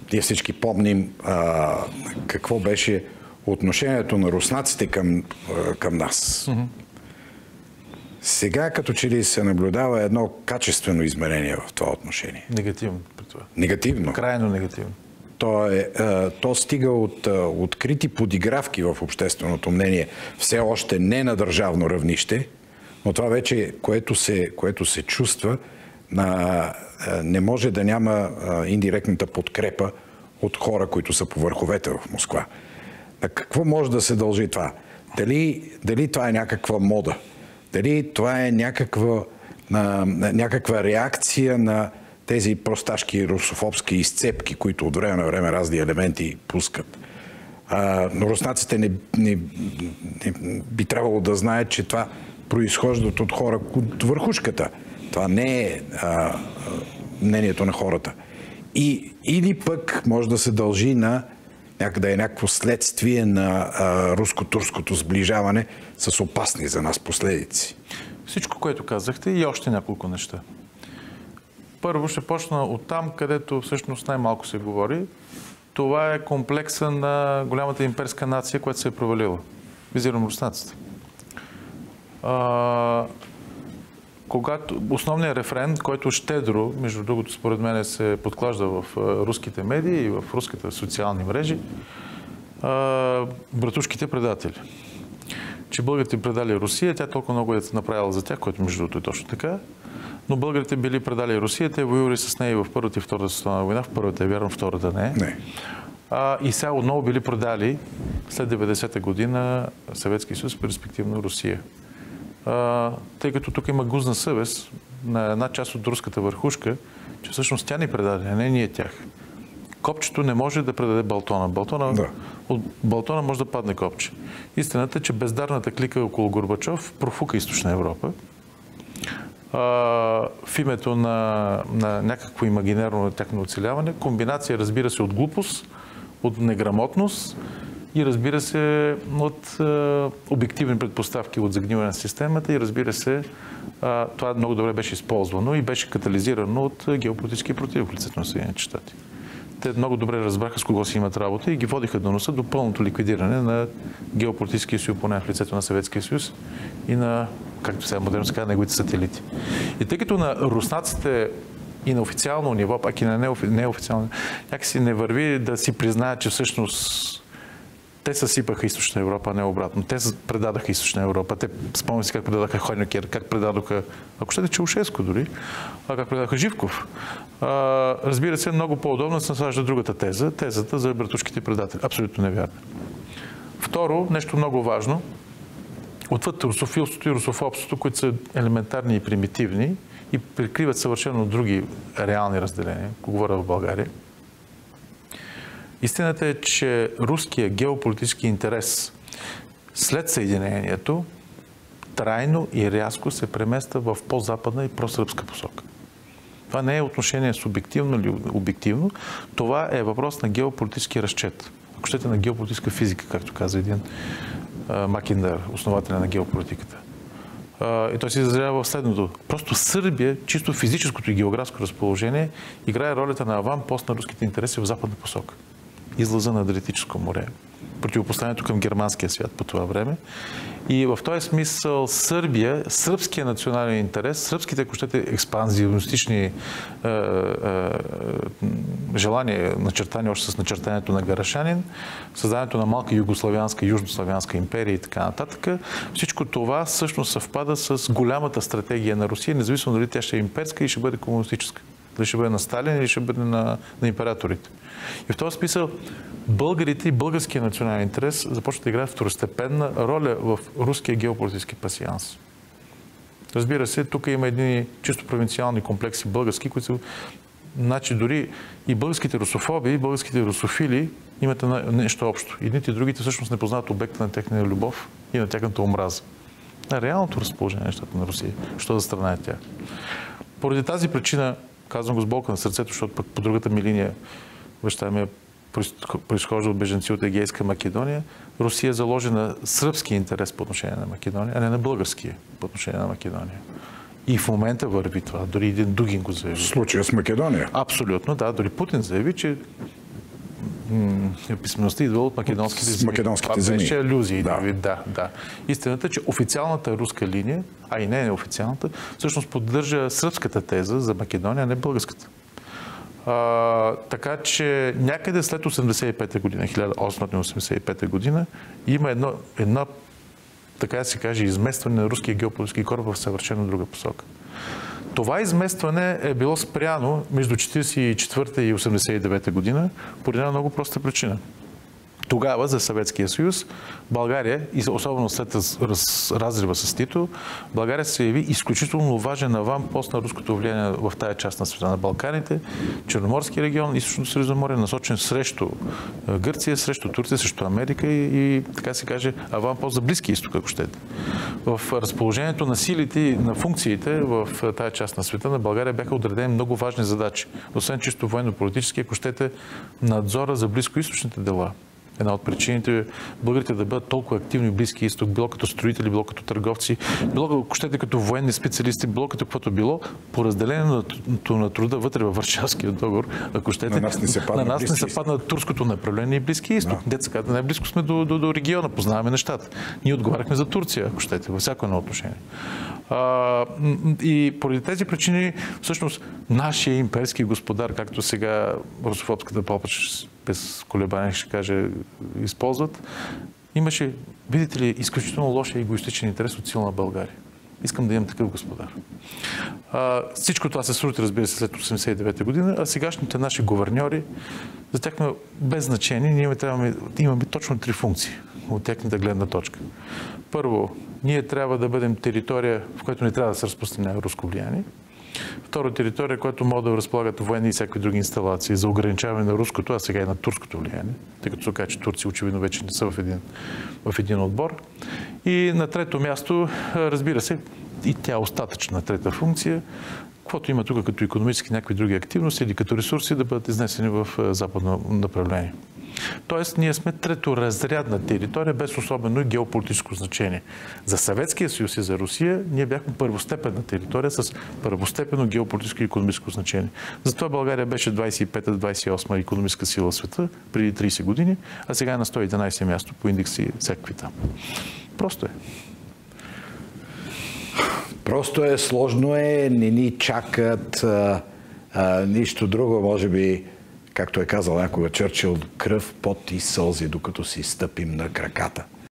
ние всички помним какво беше отношението на руснаците към нас. Сега като че ли се наблюдава едно качествено измерение в това отношение. Негативно при това. Негативно. Крайно негативно. То стига от открити подигравки в общественото мнение, все още не на държавно равнище, но това вече, което се чувства, не може да няма индиректната подкрепа от хора, които са по върховете в Москва. На какво може да се дължи това? Дали това е някаква мода? Дали това е някаква реакция на тези просташки русофобски изцепки, които от време на време разни елементи пускат? Но руснаците не би трябвало да знаят, че това произхождат от хора от върхушката. Това не е мнението на хората. Или пък може да се дължи на някакво следствие на руско-турското сближаване с опасни за нас последици. Всичко, което казахте, и още няколко неща. Първо ще почна от там, където всъщност най-малко се говори. Това е комплекса на голямата имперска нация, която се е провалила. Визирам руснаците. Когато основният рефрен, който щедро, между другото, според мен се подклажда в руските медии и в руските социални мрежи, братушките предатели. Че българите предали Русия, тя толкова много е направила за тях, което между другото е точно така, но българите били предали Русия, те воювали с нея в Първата и Втората световна война, в първата е вярно, втората не. И сега отново били предали след 90-та година Съветския съюз, перспективно Русия. Тъй като тук има гузна съвест на една част от руската върхушка, че всъщност тя ни предаде, а не ние тях. Копчето не може да предаде Балтона. От Балтона може да падне копче. Истината е, че бездарната клика около Горбачов профука Източна Европа. В името на някакво имагинерно тяхно оцеляване, комбинация, разбира се, от глупост, от неграмотност и разбира се от обективни предпоставки от загниване на системата и разбира се това много добре беше използвано и беше катализирано от геополитически против в лицето на Съединените щати. Те много добре разбраха с кого си имат работа и ги водиха до носа до пълното ликвидиране на геополитическия си опонент в лицето на Съветския съюз и на, както сега модерно се казва, неговите сателити. И тъй като на руснаците и на официално ниво, пак и на неофициално, някакси не върви да си признаят, че всъщност те съсипаха Източна Европа, а не обратно. Те предадаха Източна Европа. Те спомняте си как предадаха Хойнекер, как предадоха, ако щете, Чаушеско дори, как предадаха Живков. Разбира се, много по-удобно се насажда другата теза, тезата за братушките предатели. Абсолютно невярно. Второ, нещо много важно, отвъд русофилството и русофобството, които са елементарни и примитивни и прикриват съвършено други реални разделения, ако говоря в България. Истината е, че руският геополитически интерес след съединението трайно и рязко се премества в по-западна и просръбска посока. Това не е отношение субективно или обективно, това е въпрос на геополитически разчет. Ако щете на геополитическа физика, както каза един Макиндър, основателя на геополитиката. И той се изразява в следното. Просто Сърбия, чисто физическото и географско разположение, играе ролята на аванпост на руските интереси в западна посока. Излъза на Адриатическо море. Противопоставянето към германския свят по това време. И в този смисъл Сърбия, сръбския национален интерес, сръбските, ако щете, експанзионистични желания, начертани още с начертанието на Гарашанин, създаването на малка югославянска, южнославянска империя и така нататък, всичко това всъщност съвпада с голямата стратегия на Русия, независимо дали тя ще е имперска и ще бъде комунистическа. Дали ще бъде на Сталин или ще бъде на императорите. И в този смисъл българите и българския национален интерес започват да играят второстепенна роля в руския геополитически пасианс. Разбира се, тук има едни чисто провинциални комплекси български, които са, значи дори и българските русофоби, и българските русофили имат нещо общо. Едните и другите всъщност не познават обекта на техния любов и на тяхната омраза. На реалното разположение на нещата на Русия. Що за страна е тя? Поради тази причина, казвам го с болка на сърцето, защото пък по другата ми линия баща ми произхожда от бежанци от Егейска Македония, Русия заложи на сръбски интерес по отношение на Македония, а не на българския по отношение на Македония. И в момента върви това. Дори един Дугин го заяви. Случая с Македония? Абсолютно, да. Дори Путин заяви, че писмеността идва от македонските земи. Македонските земи. Беше алюзии. Да. Да. Истината е, че официалната руска линия, а и не неофициалната, всъщност поддържа сръбската теза за Македония, а не българската. Така че някъде след 85-та година, 1885 година, има една, така да се каже, изместване на руския геополитически кораб в съвършено друга посока. Това изместване е било спряно между 1944 и 1989 година по една много проста причина. Тогава за Съветския съюз България, и особено след разрива с Тито, България се яви изключително важен аванпост на руското влияние в тая част на света, на Балканите, Черноморски регион, Източното Средиземноморие, насочен срещу Гърция, срещу Турция, срещу Америка и така се каже, аванпост за Близкия изток, ако щете. В разположението на силите и на функциите в тая част на света на България бяха отредени много важни задачи. Освен чисто военно-политически, ако щете, надзора за близкоизточните дела. Една от причините българите да бъдат толкова активни в Близкия изток, било като строители, било като търговци, било, ако щете, като военни специалисти, било като каквото било, по разделението на труда вътре във Варшавския договор, ако щете, на нас не се падна турското направление и Близкия изток. Деца, най-близко сме до региона, познаваме нещата. Ние отговаряхме за Турция, ако щете, във всяко едно отношение. И поради тези причини, всъщност, нашия имперски господар, както сега русофобската попач без колебание ще каже, използват, имаше, видите ли, изключително лош и егоистичен интерес от силна България. Искам да имам такъв господар. Всичко това се срути, разбира се, след 1989 година, а сегашните наши гуверньори, за тях без значение, ние имаме точно 3 функции от тяхната гледна точка. Първо, ние трябва да бъдем територия, в която не трябва да се разпространява руско влияние. Второ, територия, която може да разполагат военни и всякакви други инсталации за ограничаване на руското, а сега и на турското влияние, тъй като се казва, че Турция очевидно вече не са в един отбор. И на трето място, разбира се, и тя остатъчна трета функция, каквото има тук като икономически някакви други активности или като ресурси да бъдат изнесени в западно направление. Тоест, ние сме треторазрядна територия, без особено геополитическо значение. За Съветския съюз и за Русия ние бяхме първостепенна територия с първостепенно геополитическо и икономическо значение. Затова България беше 25-28 икономическа сила в света преди 30 години, а сега е на 111 място по индекси всякакви там. Просто е. Просто е, сложно е, не ни чакат нищо друго, може би, както е казал някога Чърчил, кръв, пот и сълзи, докато си стъпим на краката.